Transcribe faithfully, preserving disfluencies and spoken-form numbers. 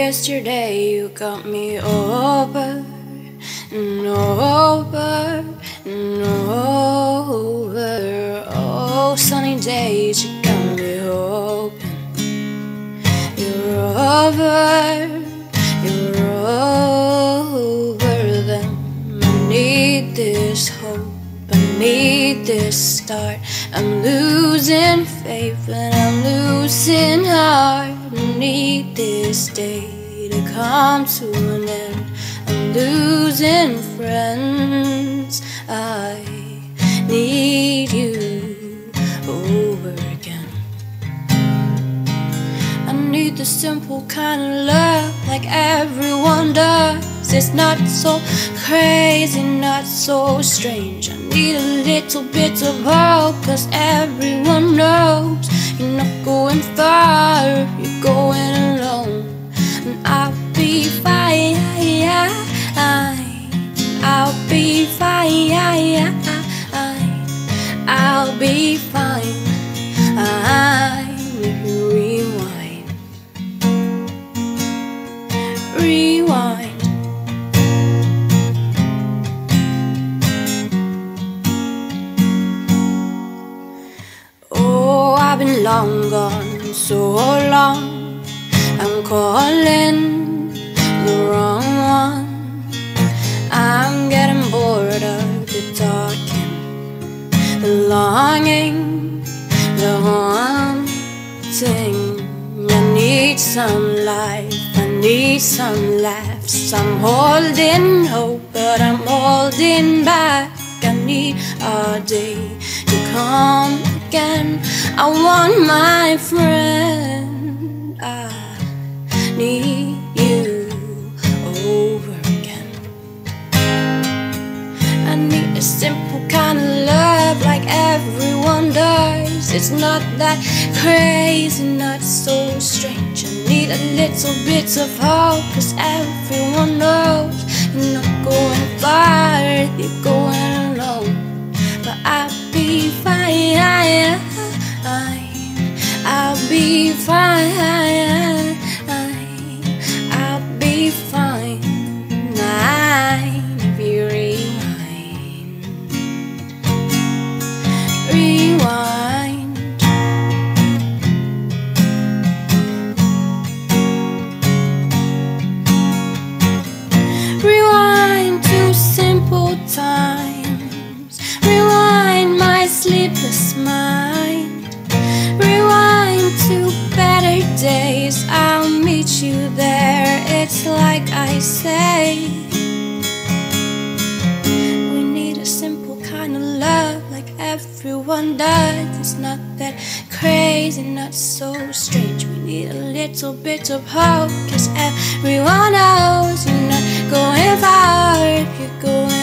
Yesterday you got me over and over and over. Oh, sunny days you got me hoping you're over, you're over them. I need this hope, I need this start. I'm losing faith and I'm losing heart. I need this day to come to an end. I'm losing friends. I need you over again. I need the simple kind of love like everyone does. It's not so crazy, not so strange. I need a little bit of hope, cause everyone knows you're not going far if you're going alone. And I'll be fine, I'll be fine, I'll be fine. If you rewind, rewind. Oh, I've been long gone, so long. I'm calling the wrong one. I'm getting bored of the talking, the longing, the haunting. I need some life, I need some laughs. I'm holding hope, but I'm holding back. I need a day to come again. I want my friend. I need you over again. I need a simple kind of love like everyone does. It's not that crazy, not so strange. I need a little bit of hope, cause everyone knows you're not going far, you're going alone. But I'll be fine, I'll be fine, I'll be fine. If you rewind, rewind. Rewind to simple times. Rewind my sleepless mind. Rewind to better days. I'll meet you there. It's like I say, we need a simple kind of love like everyone does. It's not that crazy, not so strange. We need a little bit of hope, cause everyone knows you're not going far if you're going